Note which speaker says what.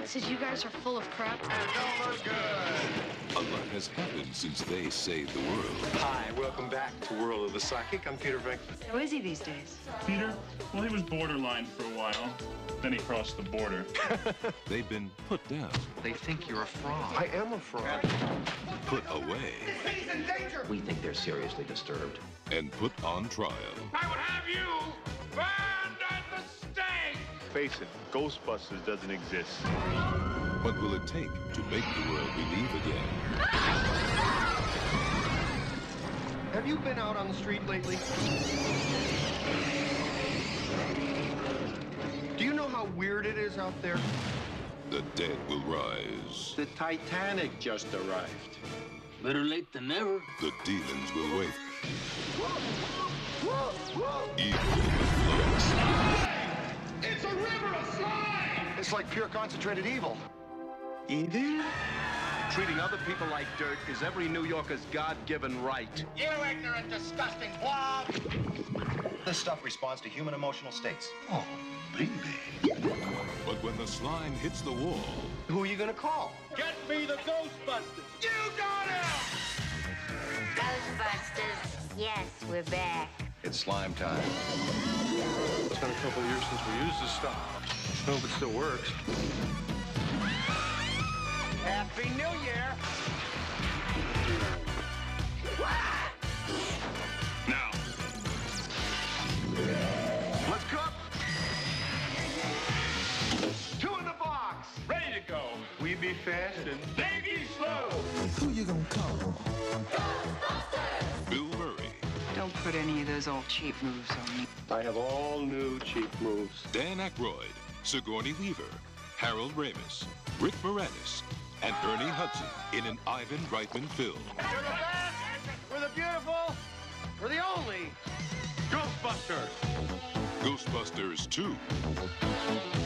Speaker 1: Says you guys are full of crap.
Speaker 2: Don't look good.
Speaker 3: A lot has happened since they saved the world.
Speaker 2: Hi, welcome back to World of the Psychic. I'm Peter Venkman.
Speaker 1: How is he these days?
Speaker 4: Peter? Well, he was borderline for a while. Then he crossed the border.
Speaker 3: They've been put down,
Speaker 5: They think you're a fraud.
Speaker 2: I am a fraud.
Speaker 3: put away,
Speaker 2: He's in danger.
Speaker 5: We think they're seriously disturbed.
Speaker 3: and put on trial.
Speaker 6: I would have you burned at the stake!
Speaker 7: Face it, Ghostbusters doesn't exist.
Speaker 3: What will it take to make the world believe again?
Speaker 2: Have you been out on the street lately? Do you know how weird it is out there?
Speaker 3: The dead will rise.
Speaker 8: The Titanic just arrived.
Speaker 6: Better late than never.
Speaker 3: The demons will wait. Evil
Speaker 2: It's a river of slime! It's like pure concentrated evil.
Speaker 8: Evil? Treating other people like dirt is every New Yorker's God-given right.
Speaker 6: You ignorant, disgusting blob!
Speaker 9: This stuff responds to human emotional states.
Speaker 8: Oh, baby.
Speaker 3: But when the slime hits the wall,
Speaker 2: Who are you gonna call?
Speaker 6: Get me the Ghostbusters! You got him!
Speaker 10: Ghostbusters, yes, we're back.
Speaker 9: It's slime time.
Speaker 2: It's been a couple of years since we used this stuff. I hope it still works.
Speaker 6: Happy New Year!
Speaker 4: Now,
Speaker 2: Let's cook! 2 in the box!
Speaker 4: ready to go.
Speaker 2: We be fast and
Speaker 4: They be slow.
Speaker 11: Who you gonna call?
Speaker 3: Bill Murray,
Speaker 1: Don't put any of those old cheap moves on me.
Speaker 2: I have all new cheap moves.
Speaker 3: Dan Aykroyd, Sigourney Weaver, Harold Ramis, Rick Moranis, and Ernie Hudson in an Ivan Reitman film.
Speaker 2: We're the best! We're the beautiful! We're the only!
Speaker 7: Ghostbusters!
Speaker 3: Ghostbusters 2.